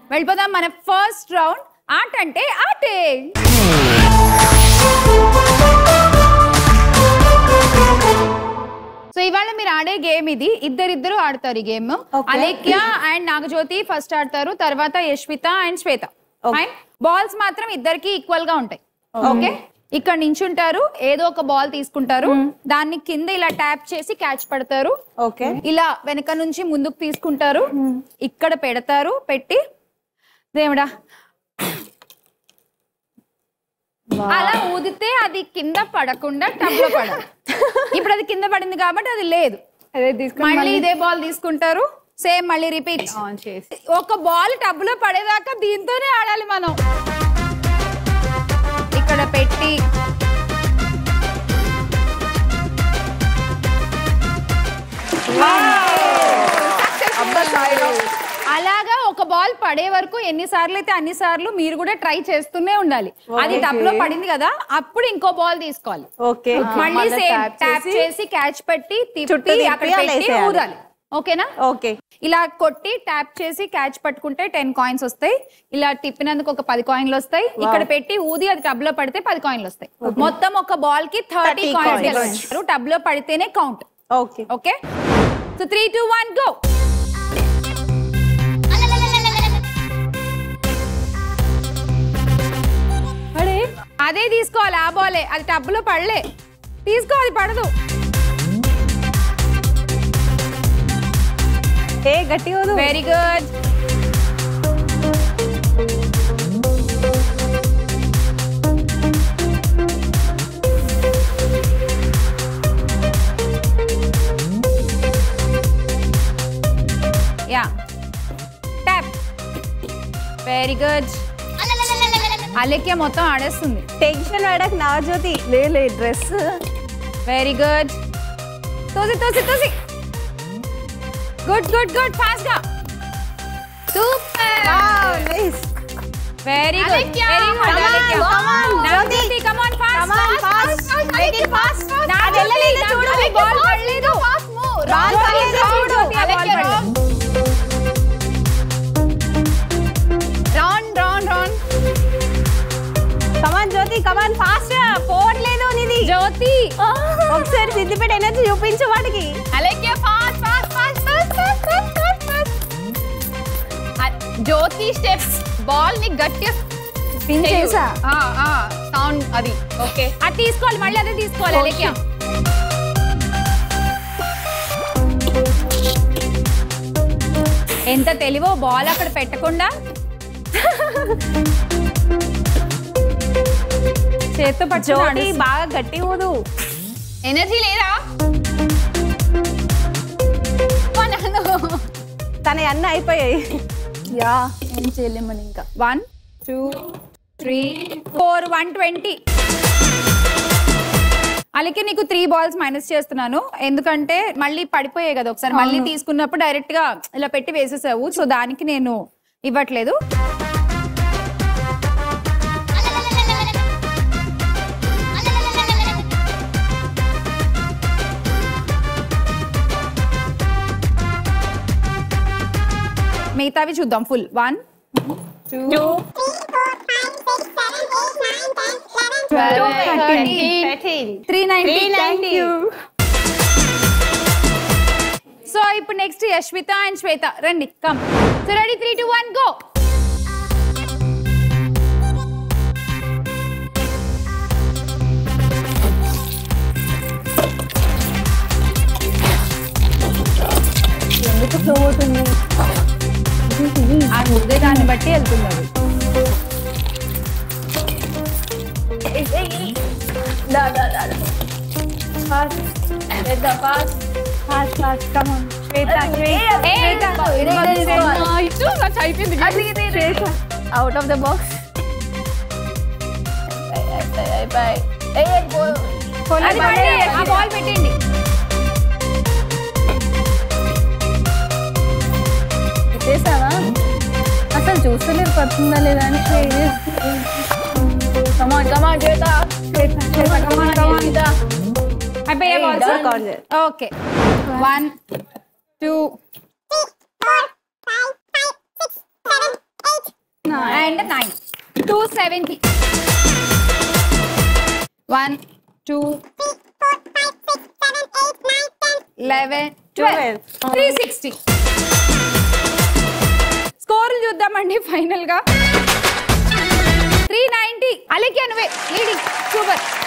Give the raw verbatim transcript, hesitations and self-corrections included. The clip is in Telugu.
వెళ్ళిపోదాం మన ఫస్ట్ రౌండ్ ఆట అంటే ఆటే. సో ఇవాళ మీరు ఆడే గేమ్ ఇది, ఇద్దరిద్దరు ఆడతారు ఈ game. Alekhya and Nagajyothi first ఆడతారు, తర్వాత యశ్విత అండ్ శ్వేత. బాల్స్ మాత్రం ఇద్దరికి ఈక్వల్ గా ఉంటాయి. ఓకే, ఇక్కడ నించుంటారు, ఏదో ఒక బాల్ తీసుకుంటారు, దాన్ని కింద ఇలా ట్యాప్ చేసి క్యాచ్ పడతారు. ఓకే, ఇలా వెనక నుంచి ముందుకు తీసుకుంటారు, ఇక్కడ పెడతారు, పెట్టి దేవుడా అలా ఊదితే అది కింద పడకుండా టబ్ లో పడాలి. ఇప్పుడు అది కింద పడింది కాబట్టి అది లేదు. మళ్ళీ ఇదే బాల్ తీసుకుంటారు, సేమ్ మళ్ళీ రిపీట్. ఒక బాల్ టబ్ లో పడేదాకా దీంతోనే ఆడాలి మనం. ఇక్కడ పెట్టి అలాగా ఒక బాల్ పడే వరకు ఎన్నిసార్లు అయితే అన్ని సార్లు మీరు కూడా ట్రై చేస్తూనే ఉండాలి. అది టబ్ లో పడింది కదా, అప్పుడు ఇంకో బాల్ తీసుకోవాలి. మళ్ళీ సేమ్ ట్యాప్ చేసి క్యాచ్ పెట్టి తిప్పి అక్కడ పెట్టి ఊదాలి. ఓకేనా? ఓకే, ఇలా కొట్టి ట్యాప్ చేసి క్యాచ్ పట్టుకుంటే టెన్ కాయిన్స్ వస్తాయి. ఇలా తిప్పినందుకు ఒక పది కాయిన్లు వస్తాయి. ఇక్కడ పెట్టి ఊది అది టబ్ లో పడితే పది కాయిన్లు వస్తాయి. మొత్తం ఒక బాల్ కి థర్టీ కాయిన్స్. టబ్ లో పడితేనే count. Okay okay, so three two one go. అదే తీసుకోవాలి, ఆ బాలే. అది టబ్ లో పడలే, తీసుకో, అది పడదు. ఏ గట్టి ఊదు. Very good. Yeah, tap. Very good. Alekhya మొత్తం ఆడేస్తుంది. టెన్షన్ పడక నాగజ్యోతి. లే డ్రెస్. Very good. తోసి తోసి తోసి. గుడ్ గుడ్ గుడ్, ఫాస్ట్ గా. Super. Nice. Very good, very good. Alekhya Nagajyothi, come on, fast fast make it fast. Nagajyothi చూడు, బాల్ పడలేదు. Fast move. రాన్ పడలేదు చూడు. Alekhya round round round. Come on Jyothi, come on fast. పోవట్లేదు నీది. జ్యోతి ఒకసారి సిద్ధిపేట ఎనర్జీ చూపించు వాడికి. Alekhya fast fast fast fast fast fast. Jyothi steps. Ball ని గట్టిగా స్పిన్ చేసా. సౌండ్ అది. ఓకే, అది తీసుకోవాలి, మళ్ళీ అదే తీసుకోవాలి. అలేఖ్య ఎంత తెలివో, బాల్ అక్కడ పెట్టకుండా చేత్తో పట్టుకొని బాగా గట్టి ఊదు. ఎనర్జీ లేదా? తన అన్న అయిపోయాయి. యా, ఏం చేయలేమని ఇంకా. One two three four one twenty. అలాగే నీకు త్రీ బాల్స్ మైనస్ చేస్తున్నాను, ఎందుకంటే మళ్ళీ పడిపోయాయి కదా ఒకసారి. మళ్ళీ తీసుకున్నప్పుడు డైరెక్ట్ గా ఇలా పెట్టి వేసేసావు, సో దానికి నేను ఇవ్వట్లేదు. మిగతావి చూద్దాం. Full one two three ninety. So ఇప్పుడు నెక్స్ట్ యశ్విత అండ్ శ్వేత, రండి, come. So ready, three two one go. ఎందుకు ఫ్లో అవుతుంది? ఆ ముద్దే దాన్ని బట్టి వెళ్తున్నారు. Out of the box. Ball పెట్టండి. చేసావా? అసలు చూస్తలేదు పడుతుందా లేదా అని. కమాన్ కమాన్ శ్వేత, కమాన్ కమాన్. అయిపోయా balls? Okay, one two and nine two seventy one two eleven twelve three sixty స్కోర్లు చూద్దామండి ఫైనల్ గా త్రీ నైన్టీ అలెక్యా నువ్వే లీడింగ్ సూపర్